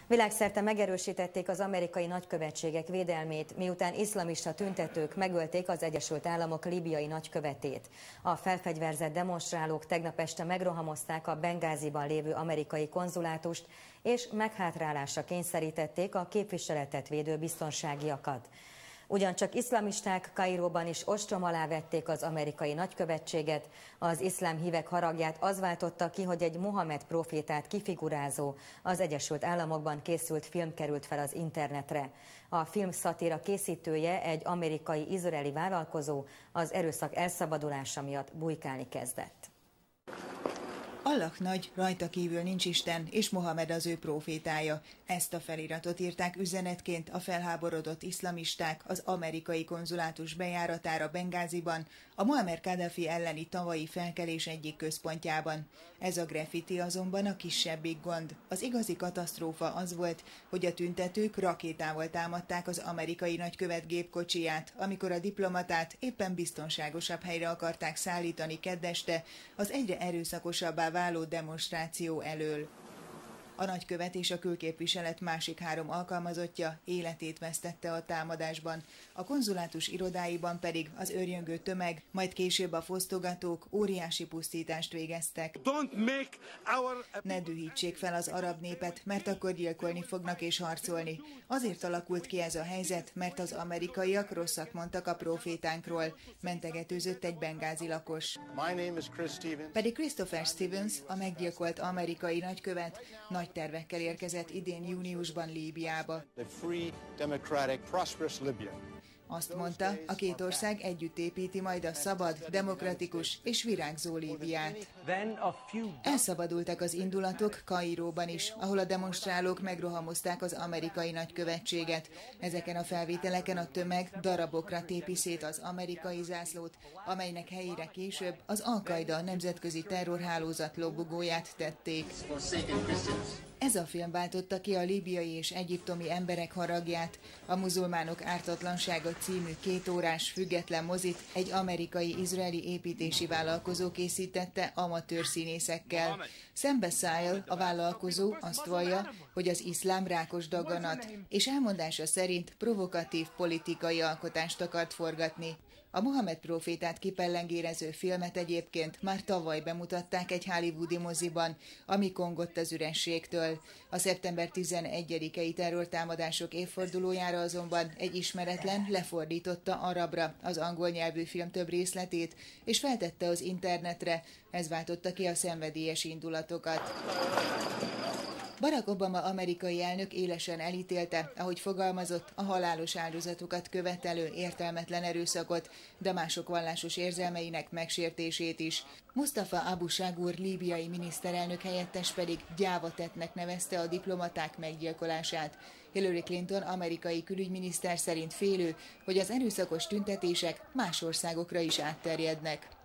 Világszerte megerősítették az amerikai nagykövetségek védelmét, miután iszlamista tüntetők megölték az Egyesült Államok líbiai nagykövetét. A felfegyverzett demonstrálók tegnap este megrohamozták a Bengáziban lévő amerikai konzulátust, és meghátrálásra kényszerítették a képviseletet védő biztonságiakat. Ugyancsak iszlamisták Kairóban is ostrom alá vették az amerikai nagykövetséget. Az iszlám hívek haragját az váltotta ki, hogy egy Mohamed prófétát kifigurázó, az Egyesült Államokban készült film került fel az internetre. A film szatíra készítője, egy amerikai-izraeli vállalkozó, az erőszak elszabadulása miatt bujkálni kezdett. Allah nagy, rajta kívül nincs Isten, és Mohamed az ő prófétája. Ezt a feliratot írták üzenetként a felháborodott iszlamisták az amerikai konzulátus bejáratára Bengáziban, a Muammar Kadhafi elleni tavalyi felkelés egyik központjában. Ez a graffiti azonban a kisebbik gond. Az igazi katasztrófa az volt, hogy a tüntetők rakétával támadták az amerikai nagykövet gépkocsiját, amikor a diplomatát éppen biztonságosabb helyre akarták szállítani kedd este az egyre erőszakosabbá váló demonstráció elől. A nagykövet és a külképviselet másik 3 alkalmazottja életét vesztette a támadásban, a konzulátus irodáiban pedig az őrjöngő tömeg, majd később a fosztogatók óriási pusztítást végeztek. Ne dühítsék fel az arab népet, mert akkor gyilkolni fognak és harcolni. Azért alakult ki ez a helyzet, mert az amerikaiak rosszat mondtak a prófétánkról, mentegetőzött egy bengázi lakos. Pedig Christopher Stevens, a meggyilkolt amerikai nagykövet, nagy tervekkel érkezett idén júniusban Líbiába. Azt mondta, a két ország együtt építi majd a szabad, demokratikus és virágzó Líbiát. Elszabadultak az indulatok Kairóban is, ahol a demonstrálók megrohamozták az amerikai nagykövetséget. Ezeken a felvételeken a tömeg darabokra tépi szét az amerikai zászlót, amelynek helyére később az Al-Qaida nemzetközi terrorhálózat lobogóját tették. Ez a film váltotta ki a líbiai és egyiptomi emberek haragját. A Muzulmánok ártatlansága című 2 órás független mozit egy amerikai-izraeli építési vállalkozó készítette amatőr színészekkel. Sam Besail, a vállalkozó, azt vallja, hogy az iszlám rákos daganat, és elmondása szerint provokatív politikai alkotást akart forgatni. A Mohamed prófétát kipellengérező filmet egyébként már tavaly bemutatták egy hollywoodi moziban, ami kongott az ürességtől. A szeptember 11-i terrortámadások évfordulójára azonban egy ismeretlen lefordította arabra az angol nyelvű film több részletét, és feltette az internetre, ez váltotta ki a szenvedélyes indulatokat. Barack Obama amerikai elnök élesen elítélte, ahogy fogalmazott, a halálos áldozatokat követelő értelmetlen erőszakot, de mások vallásos érzelmeinek megsértését is. Mustafa Abu Shagur líbiai miniszterelnök helyettes pedig gyávatettnek nevezte a diplomaták meggyilkolását. Hillary Clinton amerikai külügyminiszter szerint félő, hogy az erőszakos tüntetések más országokra is átterjednek.